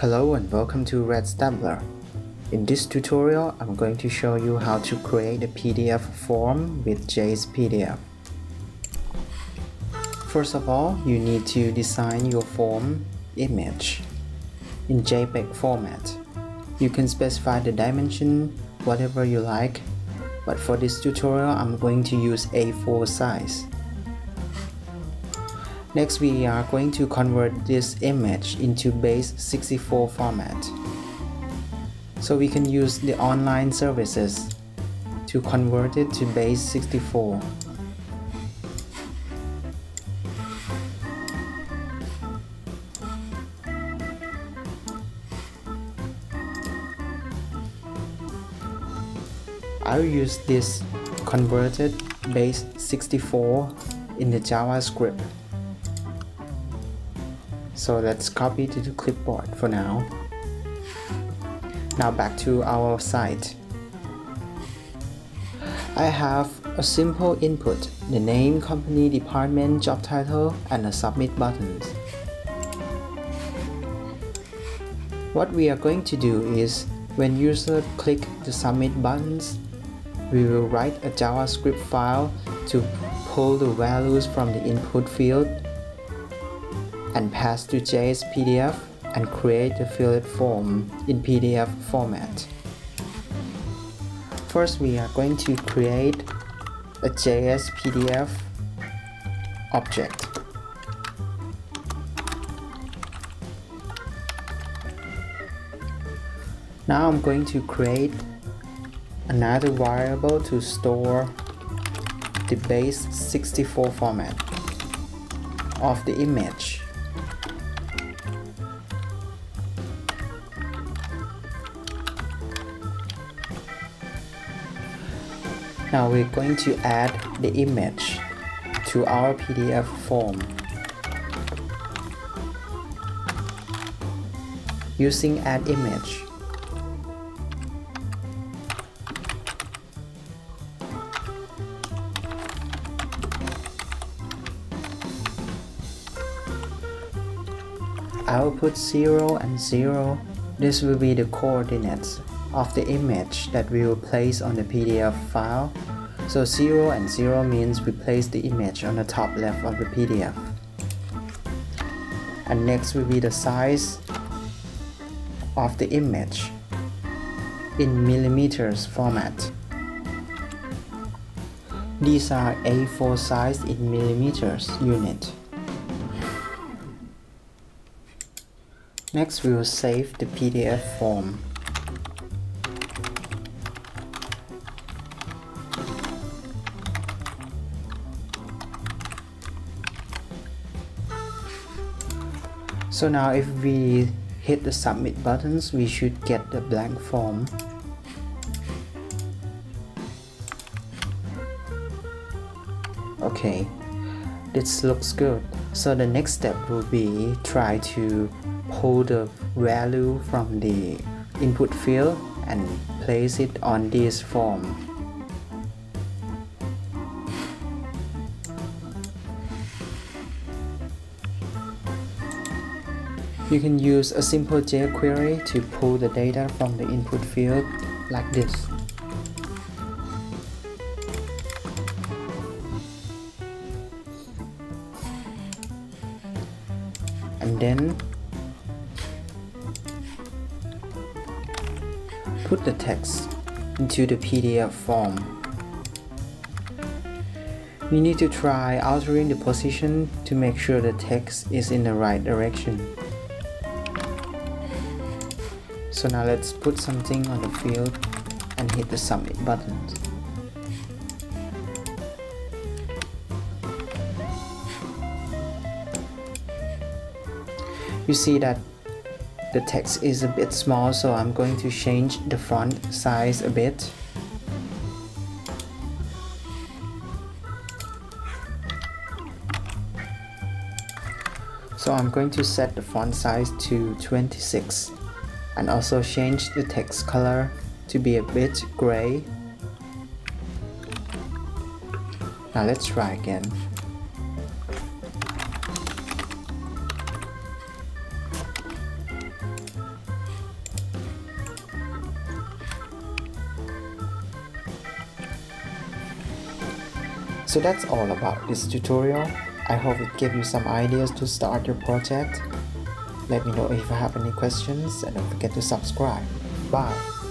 Hello and welcome to Redstambler. In this tutorial, I'm going to show you how to create a PDF form with jsPDF. First of all, you need to design your form image in Jpeg format. You can specify the dimension, whatever you like, but for this tutorial, I'm going to use A4 size. Next, we are going to convert this image into base 64 format. So we can use the online services to convert it to base 64. I'll use this converted base 64 in the JavaScript. So let's copy to the clipboard for now. Now back to our site. I have a simple input, the name, company, department, job title, and a submit button. What we are going to do is, when user click the submit buttons, we will write a JavaScript file to pull the values from the input field and pass to jsPDF and create the filled form in PDF format. First, we are going to create a jsPDF object. Now I'm going to create another variable to store the base 64 format of the image. Now we're going to add the image to our PDF form using add image. I will put 0 and 0. This will be the coordinates of the image that we will place on the PDF file. So 0 and 0 means we place the image on the top left of the PDF. And next will be the size of the image in millimeters format. These are A4 size in millimeters unit. Next, we will save the PDF form. So now if we hit the submit buttons, we should get the blank form. Okay, this looks good. So the next step will be try to pull the value from the input field and place it on this form. You can use a simple jQuery to pull the data from the input field like this. And then put the text into the PDF form. We need to try altering the position to make sure the text is in the right direction. So now let's put something on the field and hit the submit button. You see that the text is a bit small, so I'm going to change the font size a bit. So I'm going to set the font size to 26 and also change the text color to be a bit gray. Now let's try again. So that's all about this tutorial. I hope it gave you some ideas to start your project. Let me know if you have any questions and don't forget to subscribe. Bye!